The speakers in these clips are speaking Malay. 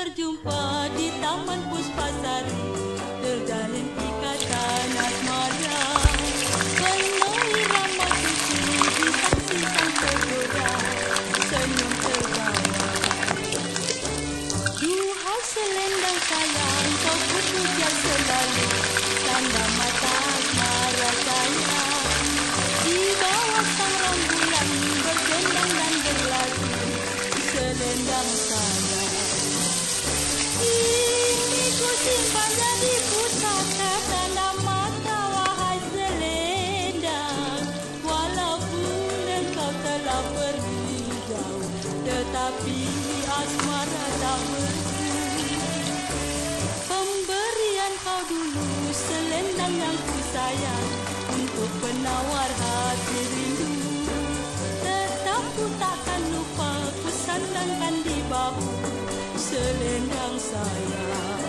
berjumpa di Taman Puspasari, terjalin ikatan asmara. Penuh irama suci di saksi sang tergoda, senyum terbawa. Duhai selendang sayang, kau kupuja selalu, tanda mata asmara sayang. Di bawah sang rembulan berdendang dan berlagu, selendang sayang. Ini ku simpan jadi pusaka tanda mata wahai selendang. Walaupun engkau telah pergi jauh, tetapi asmara tak berhenti. Pemberian kau dulu selendang yang ku sayang, untuk penawar hati rindu. Tetap ku takkan lupa, ku sandangkan di bahu selendang sayang.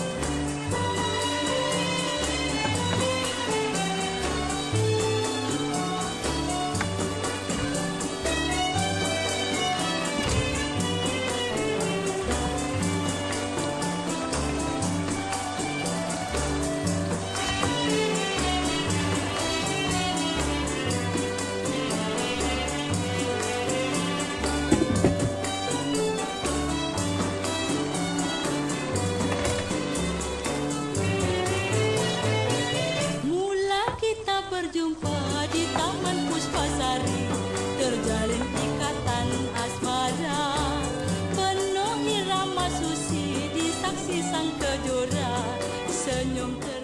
Berjumpa di Taman Puspasari, terjalin ikatan asmara. Penuh irama suci di saksi sang kejora, senyum